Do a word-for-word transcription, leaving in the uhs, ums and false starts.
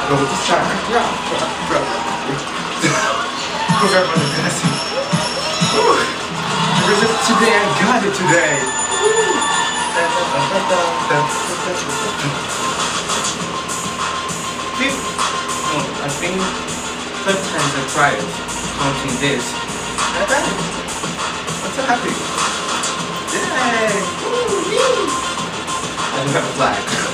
Go with the shot. Yeah. Bro. Who's everyone in passing? Today I got it today. Fifth, no, I think third time I tried counting this. I got it. I'm so happy. Yay! I don't have a flag.